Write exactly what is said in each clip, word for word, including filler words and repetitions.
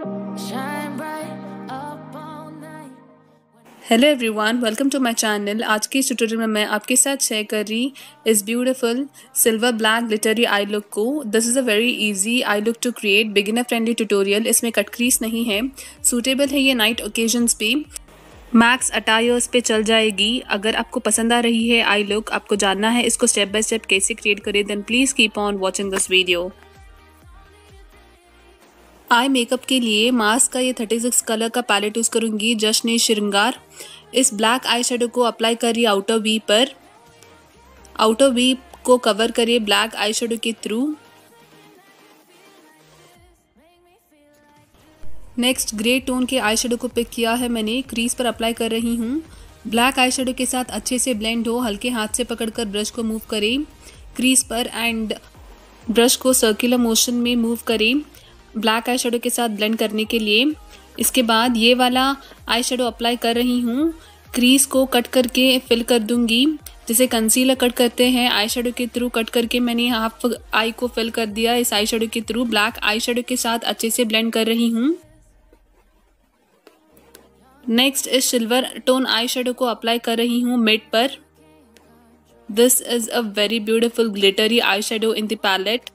shine bright up all night. Hello everyone, welcome to my channel. आज के इस tutorial में मैं आपके साथ शेयर कर रही इस beautiful silver black glittery eye look को। This is a very easy eye look to create, beginner friendly tutorial. इसमें कट क्रीज नहीं है, सूटेबल है ये नाइट ओकेजन्स पे, मैक्स अटायर्स पे चल जाएगी। अगर आपको पसंद आ रही है आई लुक, आपको जानना है इसको स्टेप बाय स्टेप कैसे क्रिएट करें, then please keep on watching this video. Eye makeup के लिए मास्क का ये थर्टी सिक्स कलर का पैलेट यूज़ करूँगी, जश्न श्रृंगार। इस ब्लैक आई शेडो को अप्लाई करिए आउटर वी पर। आउटर वी को कवर करिए ब्लैक आई शेडो के थ्रू। नेक्स्ट ग्रे टोन के आई शेडो को पिक किया है मैंने, क्रीज पर अप्लाई कर रही हूँ। ब्लैक आई शेडो के साथ अच्छे से ब्लेंड हो, हल्के हाथ से पकड़कर ब्रश को मूव करें क्रीज पर एंड ब्रश को सर्कुलर मोशन में मूव करें ब्लैक आई शेडो के साथ ब्लेंड करने के लिए। इसके बाद ये वाला आई शेडो अप्लाई कर रही हूँ, क्रीज को कट करके फिल कर दूंगी, जैसे कंसीलर कट करते हैं आई शेडो के थ्रू। कट करके मैंने हाफ आई को फिल कर दिया इस आई शेडो के थ्रू। ब्लैक आई शेडो के साथ अच्छे से ब्लेंड कर रही हूँ। नेक्स्ट इस सिल्वर टोन आई शेडो को अप्लाई कर रही हूँ मिड पर। This is a very beautiful glittery eye shadow in the palette.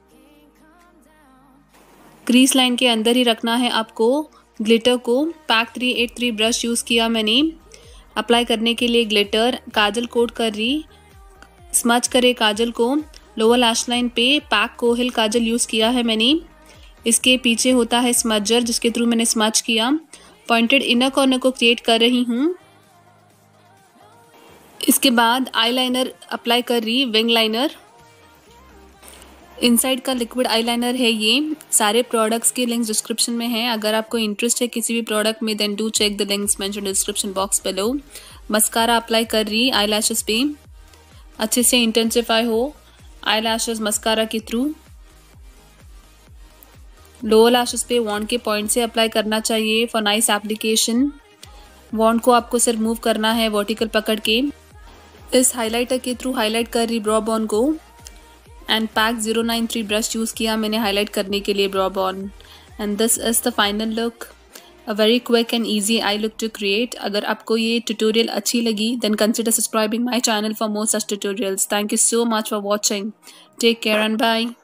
Crease line के अंदर ही रखना है आपको ग्लिटर को। Pack three eight three brush use किया मैंने अप्लाई करने के लिए ग्लिटर। काजल कोट कर रही, स्मच करे काजल को। लोअर लैश लाइन पे पैक कोहिल काजल यूज़ किया है मैंने। इसके पीछे होता है स्मजर, जिसके थ्रू मैंने स्मच किया। पॉइंटेड इनर कॉर्नर को क्रिएट कर रही हूँ। इसके बाद आई लाइनर अप्लाई कर रही, विंग लाइनर। इनसाइड का लिक्विड आईलाइनर है ये। सारे प्रोडक्ट्स के लिंक्स डिस्क्रिप्शन में हैं। अगर आपको इंटरेस्ट है किसी भी प्रोडक्ट में, then do check the links mention description box below. Mascara apply कर रही आई लैशेस पे, अच्छे से इंटेंसिफाई हो आई लैशेस मस्कारा के थ्रू। लोअर लैशेस पे वॉन्ड के पॉइंट से अप्लाई करना चाहिए फॉर नाइस एप्लीकेशन। वॉन्ड को आपको सिर्फ मूव करना है वर्टिकल पकड़ के। इस हाईलाइटर के थ्रू हाईलाइट कर रही ब्रॉ बॉन को and pack zero nine three brush use किया मैंने हाईलाइट करने के लिए brow bone. And this is the final look, a very quick and easy eye look to create. अगर आपको ये ट्यूटोरियल अच्छी लगी, then consider subscribing my channel for more such tutorials. Thank you so much for watching. Take care and bye.